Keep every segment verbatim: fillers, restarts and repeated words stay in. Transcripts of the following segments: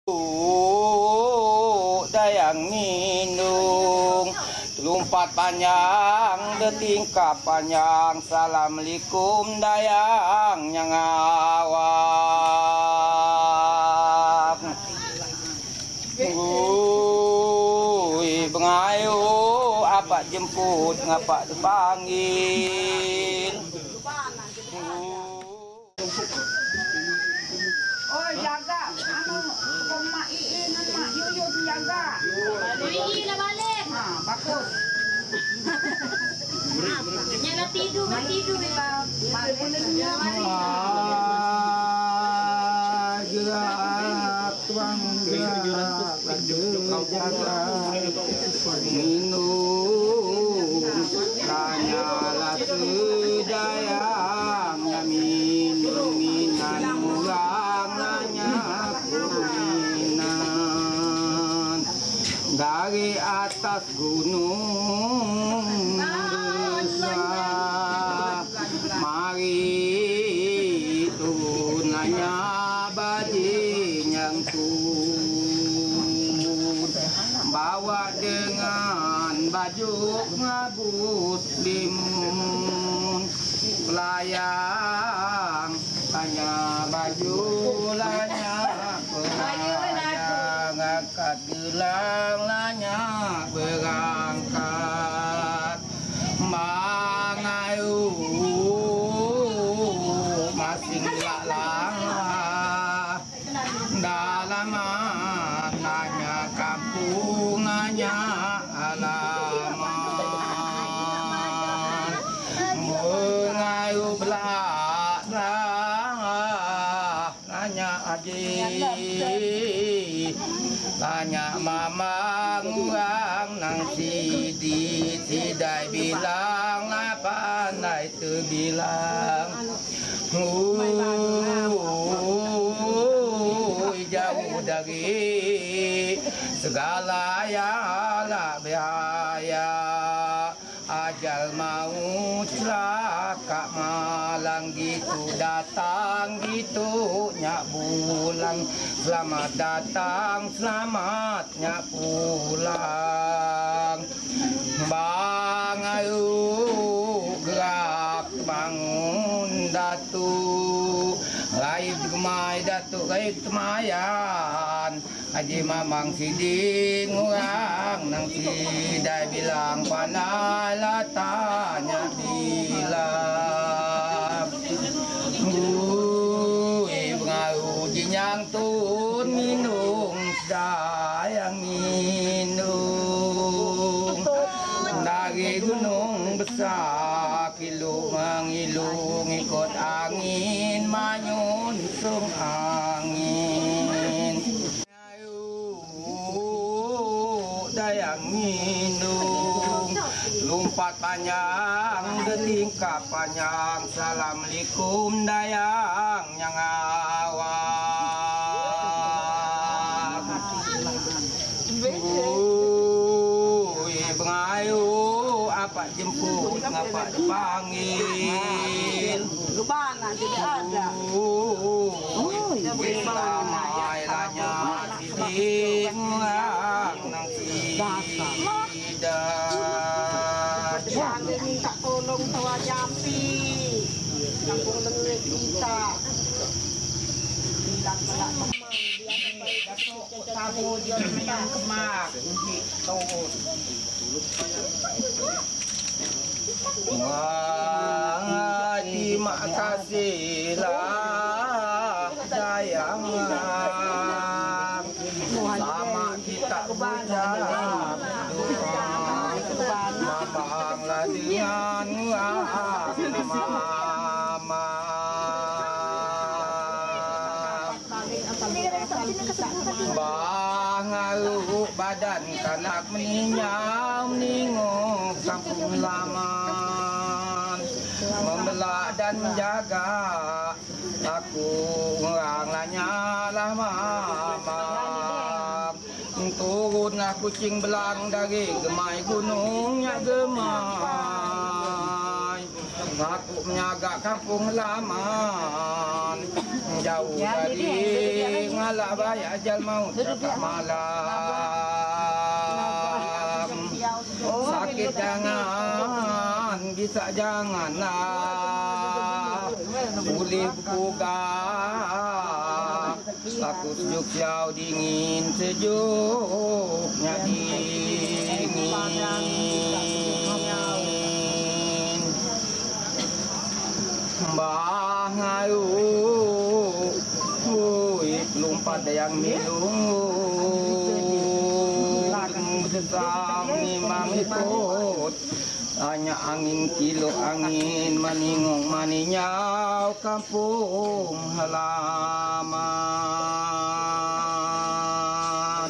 Dayang minung lompat panjang detingkap panjang. Assalamualaikum dayang yang awak. Ui bengayu apa jemput ngapa dipanggil. Oh jaga anu mak iin mak yuyun jaga. Ii lah balik. Ha bagus. Jangan tidur, tidur bang. Mari mari. Gerak tuang gerak jaga minum tanyalah sedayang minum minan murang nanya kuminan dari atas gunung besar mari turun nanya bajing turun bawa dengan baju ngagus limun pelayang tanya baju lanya pelayang angkat gelang lanya berangkat mangayu masing lalang dalam nanya kampung nanya alamat mengayu belakang nanya adik tanya mamang urang nang sidi sidai bilang apa naik terbilang jauh dari segala yang bahaya ajal mau celaka malang gitu datang gitu nyak bulan selamat datang selamatnya pulang bang ayu gerak bangun datu raib gemai datuk raib temayan aji mamang siding urang nang sidai bilang panai latanya bilang ui bengaru jinyang tun minung sayang minung dari gunung besar kilo mengilung ikut angin manyun sung angin dayang minung lompat panjang detingkap panjang. Assalamualaikum dayang yang awak. Ui bengayu apa jemput ngapa dipanggil. Lubana tidak ada. Ui ramai lanya siding nang sidat. Jangan minta tolong tawa jampi. Kampung lengan kita. Bilang belak kemang dia baik datuk tamu dia memang kemak. Turun. Wah, terima kasihlah dayang sama kita berucap mamanglah dengan mama bangaru badan kanak meninyam ningok kampung laman membelak dan menjaga aku orang lanya lah mama turunlah kucing belang dari gemai gunungnya gemai Aku menjaga kampung halaman, jauh dari ngalak bayar ajal maut tak malam. Sakit jangan, bisa janganlah, boleh berpugak. Aku sejuk jauh dingin, sejuknya dingin. Mbah ngayu, hui lompat yang milung, sesam nimang ikut. Hanya angin kilo angin maningong maninyau kampung halaman.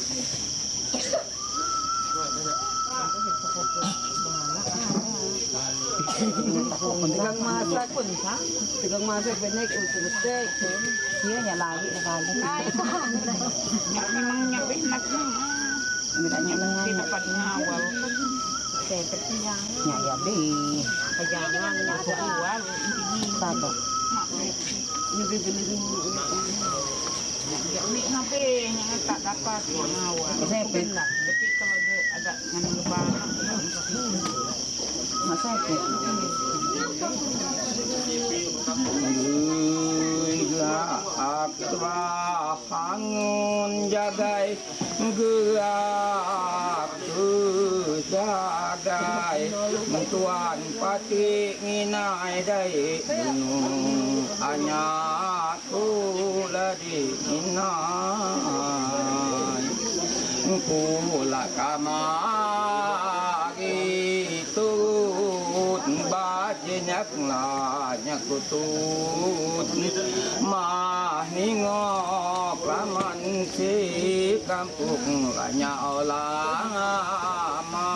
Tegang masak pun sah. Tegang masak benek untuk betek. Dia nyala lagi lagi. Memang nyampe nak ni. Bedanya dengan tidak pada awal. Seperti yang ya be. Jangan masuk awal ini. Tabak. Ini beli ni nabe yang tak dapat awal. Saya benar. Tapi kalau ada dengan lebaran masa itu gerak bangun jagai gerak jagai tuan pati nginai dai gunung hanya kula di nginai kula kamari tut bajenya kelanya kutut mah ningok laman si kampung lanya olama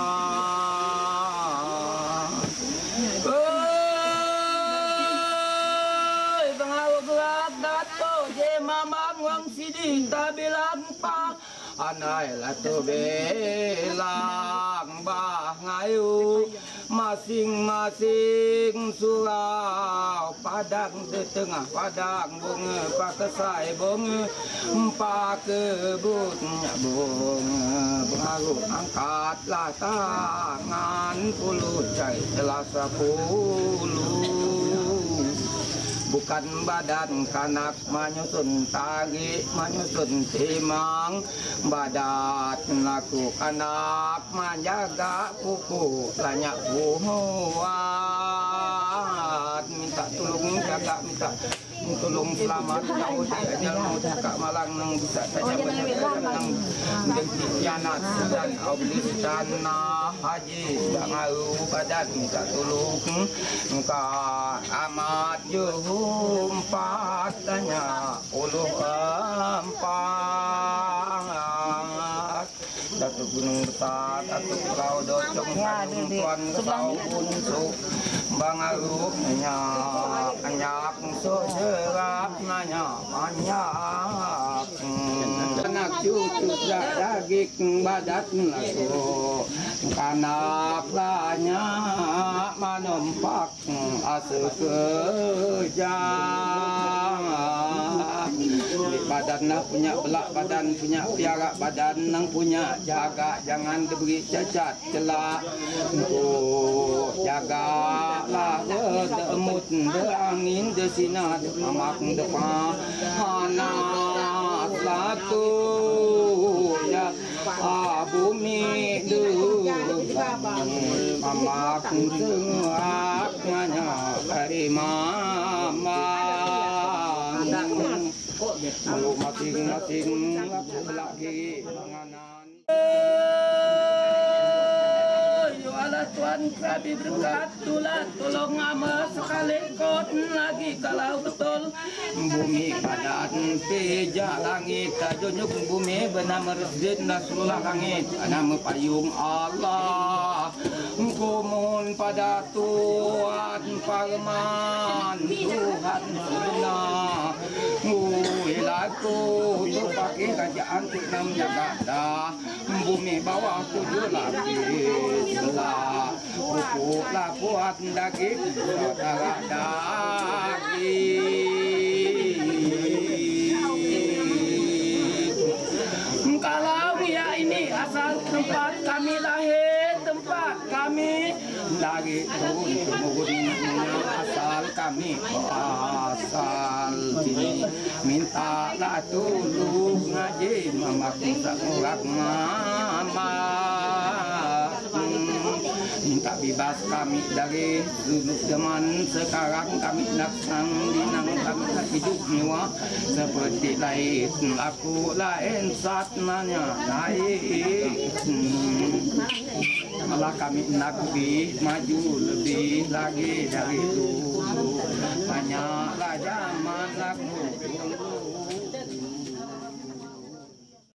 oi bangau gelap dato je mamang wang sidi tabilang pa anai latu belang bah ngayu masing-masing surau padang di tengah padang bunga pakesai bunga empat kebutnya bunga pengaruh angkatlah tangan puluh cai telah sepuluh. Bukan badan kanak menyusun tali menyusun timang badat laku kanak menjaga kuku banyak buat minta tolong jaga minta tolong selamat jauh dari ajal maut kak malang nang bisa saja nang dentianat dan oblis tanah haji bangaru badan minta tolong engka amat juhum patanya uluh empat Datuk Gunung Besar, Datuk Pulau Docong, Tanjung Tuan Kesau Unsuk, Bangaru Nyak, Nyak Unsuk Serap Nyak, Nyak Anak cucu daging badat laku kanak banyak menempak asa kerja badan nak punya belak badan punya piara badan nang punya jaga jangan diberi cacat celak untuk jagalah demut de angin de sinar de amak de panas satu ya bumi de amak sengaknya dari mama kalau masing-masing lagi penganan. Alah Tuhan kami berkat tulah tolong ama sekali kot lagi kalau betul bumi badan peja langit tajunjuk bumi bernama Rasul Rasulullah langit nama payung Allah Kumohon pada Tuhan Parman, Tuhan benar. Wilayahku tu pakai kerajaan tu nam Jakarta, bumi bawah tujuh lapis belah, pupuk lapuat daging darah daging. Kalau ya ini asal tempat kami lahir, tempat kami dari turun asal kami asal sini, mintalah tolong ngaji mamaku tak orang mama, minta bebas kami dari dulu zaman. Sekarang kami nak sandinang, kami nak hidup nyawa seperti lain. Aku lain satnanya lain. Malah kami nak lebih maju lebih lagi dari dulu. Banyaklah zaman laku.